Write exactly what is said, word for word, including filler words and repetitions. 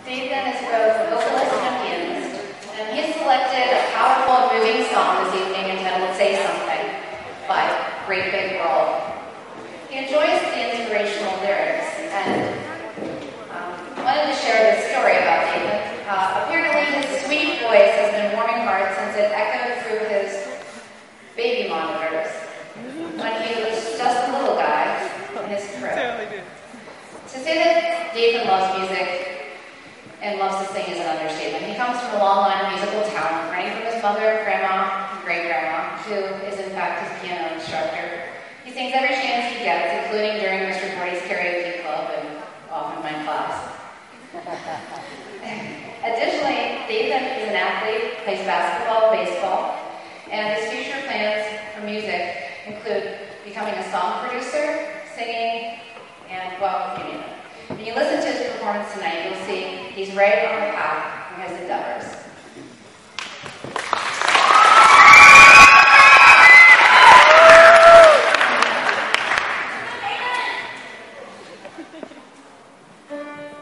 Dathan is both a vocalist and a pianist, and he selected a powerful and moving song this evening entitled Say Something by Great Big World. He enjoys the inspirational lyrics, and um, wanted to share this story about Dathan. Uh, apparently his sweet voice has been warming hearts since it echoed through his baby monitors when he was just a little guy in his crib. To say that Dathan loves music and loves to sing is an understatement. He comes from a long line of musical talent, running from his mother, grandma, and great-grandma, who is in fact his piano instructor. He sings every chance he gets, including during Mister Forty's karaoke club and often my class. Additionally, Dathan is an athlete, plays basketball, baseball, and his future plans for music include becoming a song producer, singing, and, well, you name it. When you listen to his performance tonight, you'll see he's right on the path for his endeavors. Amen.